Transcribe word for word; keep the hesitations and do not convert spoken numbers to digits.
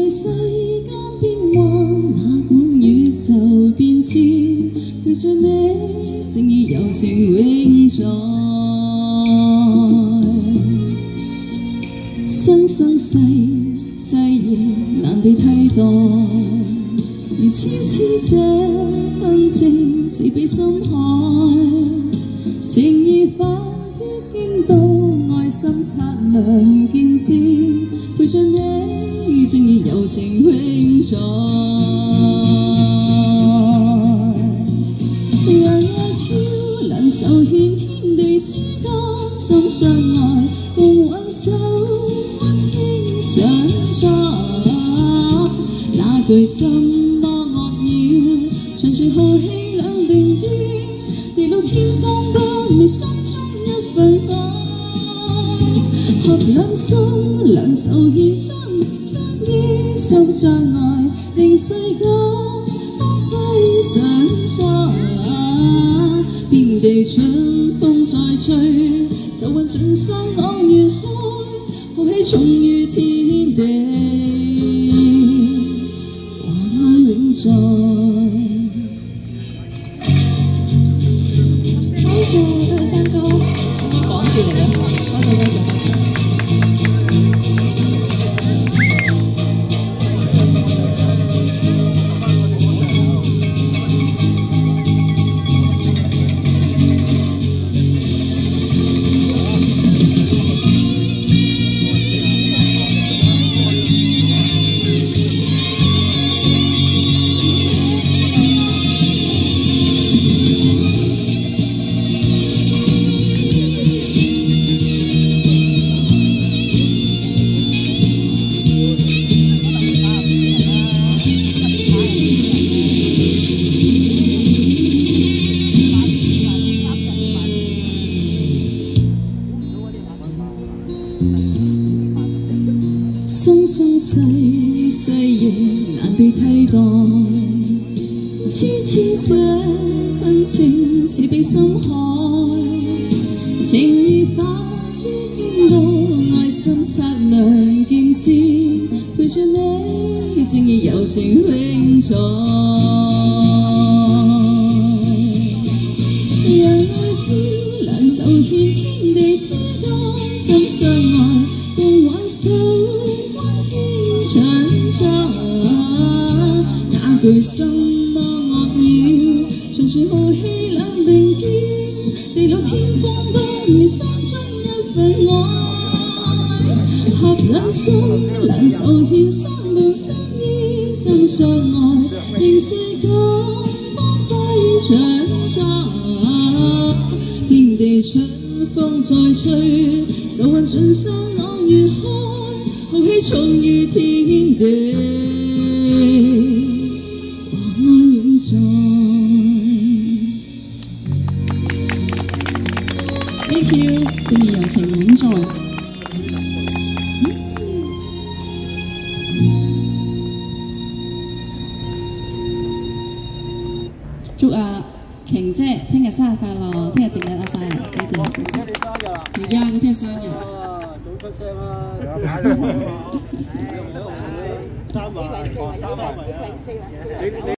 在世間變幻，哪管宇宙變遷，陪着你，正義柔情永在。生生世世亦難被替代，而痴痴這份情似比深海，情義化於經度，愛心擦亮劍尖，陪着你，正義柔情永在。讓愛飄，兩手牽天地之間，心相愛，共挽手，溫馨相在。那句什麼惡擾，長住豪氣兩並肩，地老天荒不滅心中一份愛。合兩手，兩手牽相相依，心相愛，令世間光輝常在。遍地春風再吹，就運盡生朗月開，豪氣重於天地，和愛永在。多謝多謝三哥，我都趕住嚟啦，多謝多謝多謝。生生世世亦難被替代，痴痴這份情似比深海，情義化於經度，愛心擦亮劍尖，陪着你，正義柔情永在。讓愛飄，兩手牽天地之間，心相愛，共挽手。常在那句什麼惡擾，長住豪氣兩並肩，地老天荒不滅心中一份愛。合兩手，兩手牽相互相依，心相愛，令世間光輝常在。遍地春風再吹，就運盡生朗月開，豪氣重於天地，和愛永在。Thank you， 正義柔情永在。祝阿瓊姐聽日生日快樂，聽日正日阿生日，多謝。聽日你生日啊？係啊，我聽日生日。早出聲啦！擺咗我啊！三圍，三圍啊！